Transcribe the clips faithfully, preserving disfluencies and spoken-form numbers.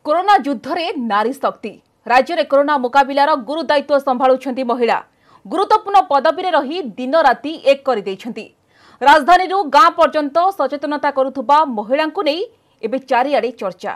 Corona युद्ध रे नारी शक्ति राज्य में कोरोना मुकाबिलार गुरु दायित्व संभाळुछंती महिला गुरुत्वपूर्ण पदवी रे रही दिन राति एक कर देइछंती। राजधानी रु गाँ पर्यंत सचेतनता करुथुबा महिलांकु नै एबे चारिआडे चर्चा।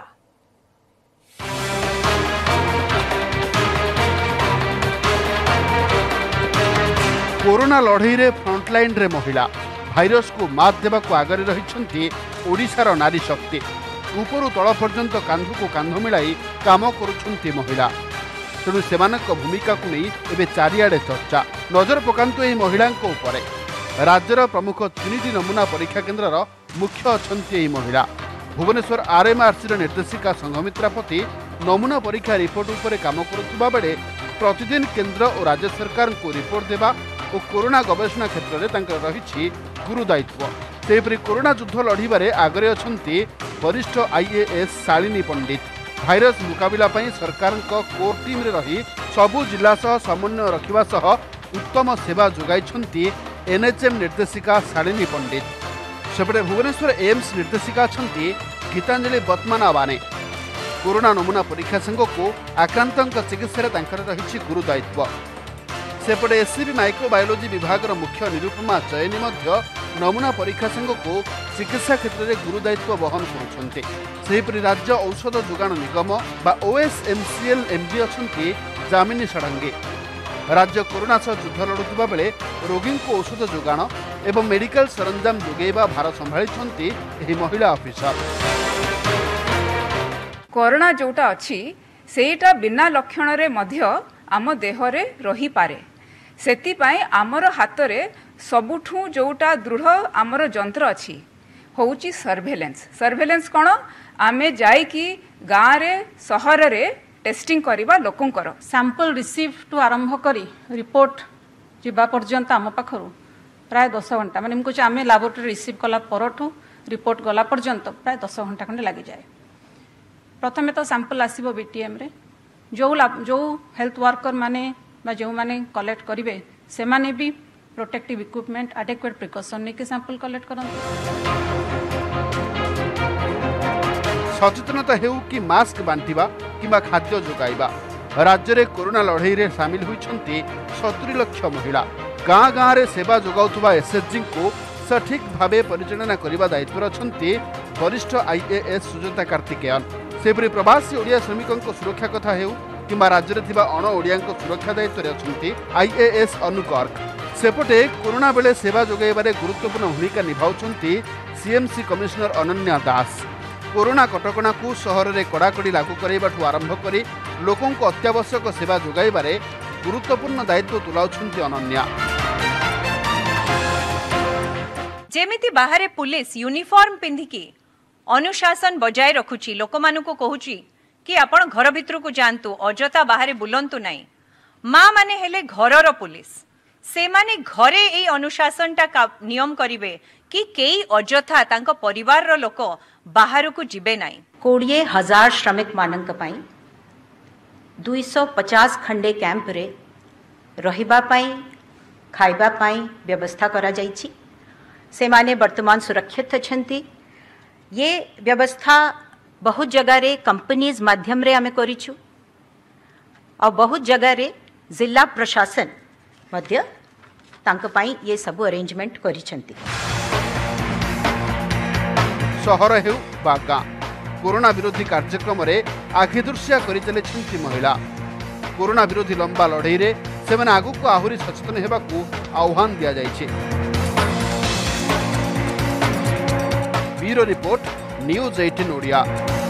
कोरोना लड़ई रे फ्रंटलाइन रे महिला भाइरस को मात देवा को आगरे रहिछंती ओडिशार नारी शक्ति। ऊपर तल पर्यंत कांधु को कांध मिलाई काम करुछंती महिला। तेणु सेमानक भूमिका को नहीं एबे चारिआडे चर्चा। नजर पकांतु एही महिलांको उपरे। राज्यर प्रमुख तीन नमूना परीक्षा केन्द्रर मुख्य अछंती एही महिला। भुवनेश्वर आरएमआरसी निर्देशिका संघमित्रा पति नमूना परीक्षा रिपोर्ट उपरे काम करुवा बेले प्रतिदिन केन्द्र और राज्य सरकार को रिपोर्ट देवा और कोरोना गवेषणा क्षेत्र में तांकर रहिछि गुरु दायित्व। सेपरि कोरोना युद्ध लड़िबारे आगरे अछंती वरिष्ठ आईएएस शालिनी पंडित। भाइरस मुकाबिला पई सरकार कोर टीम रे रही सबु जिला सह समन्वय रखिबा सह उत्तम सेवा जोगाइछंती एनएचएम निर्देशिका शालिनी पंडित। सेपटे भुवनेश्वर एम्स निर्देशिका अछंती गीतांजलि बत्माना बाने। कोरोना नमूना परीक्षा संघ को आक्रांतक चिकित्सा तांकर रहिछि गुरु दायित्व। सेपटे एससीबी माइक्रोबायोलॉजी विभाग मुख्य निरुपमा चयनी मध्य नमूना परीक्षा संघ को चिकित्सा क्षेत्र में गुरु दायित्व बहन करुछंती। सेहिपरि राज्य औषध जोगाण निगम बा ओएसएमसीएल एमडी अछंती जामिनी षडंगी। राज्य कोरोना सह युद्ध लड़ुवा बेले रोगी को औषध जोगाण एवं मेडिकल सरंजाम जोगेबा भार संभाळिछंती एही महिला ऑफिसर। कोरोना जोटा अच्छी सेटा बिना लक्षण रे मध्य आम देहरे रही पारे। सेतिपाई आमर हाथ रे सबुठू जोटा दृढ़ आमर जंत्र अच्छी होउची सर्वेलेंस। सर्वेलेंस कौन आमे जाई कि गाँव रे सहर रे टेस्टिंग करवा लोकंकर सैंपल रिसीव टू आरंभ करी रिपोर्ट जीवा पर्यंत आम पाखरु प्राय दस घंटा माने हमको आम लैबोरेटरी रिसीव कला परठू रिपोर्ट गला पर्यंत प्राय दस घंटा खंडे लगी जाए। प्रथम तो सैंपल आसीबो बीटीएम रे जो जो हेल्थ वर्कर माने बा जो माने कलेक्ट करिवे से माने भी प्रोटेक्टिव इक्विपमेंट एडेक्वेट प्रिकॉशन नेके सैंपल कलेक्ट करन। सचेतनता हेउ कि मास्क बांटिबा किबा खाद्य जोगाइबा राज्य रे कोरोना लड़ई रे शामिल होइछंती सत्तरी लाख महिला। गाँ गाँ रे सेवा जोगाउथुबा एसएचजी को सठिक भावे परिचालना करिबा दायित्व अछंती वरिष्ठ आईएएस सुजाता कार्तिकेयन। सेपरि प्रवासी ओडिया श्रमिकों सुरक्षा कथा हेउ किंबा राज्य में थिबा अण ओडिया सुरक्षा दायित्व अछंती आईएएस अनुकर्क। सेपटे कोरोना बेले सेवा जोगाइबारे गुरुत्वपूर्ण भूमिका निभाउछंती CMC commissioner Ananya Das. Corona कटकणा को सहर में कड़ाकड़ी लागू कराइबाठू आरंभ करी लोकों को अत्यावश्यक सेवा जोगाइबारे गुरुत्वपूर्ण दायित्व तुलाउछंती अनन्या। जेमिति बाहरे पुलिस यूनिफॉर्म पिंधिकी अनुशासन बजाय रखुची लोक मानू कहूची कि आपण घर भितर को जानतु अजता बाहरे बुलंतु नहीं। माँ माने हेले घरर पुलिस से माने घरे ए अनुशासन टा नियम करिवे कि केई अजथा तांको परिवार रो लोक बाहर को जिबे नहीं। कोड़े हजार श्रमिक मानक पाई दुई सौ पचास खंडे कैंप रे रहिबा पाई खाइबा पाई व्यवस्था करा जाइछि। से माने वर्तमान सुरक्षित अछंती। ये व्यवस्था बहुत जगह रे कंपनीज माध्यम रे आमे करिछु और बहुत जगह रे जिला प्रशासन मध्य तांक पाई ये सब अरेंजमेंट करिछंती। सहर हेउ बा गाँ कोरोना विरोधी कार्यक्रम रे आखिदृश्या करि चलेछंती महिला। कोरोना विरोधी लंबा लड़ई रे सेमाने आगु को आहुरी सचेतन हेबाकू आह्वान दिया जाइछे। ब्यूरो रिपोर्ट न्यूज अठारह ओडिया।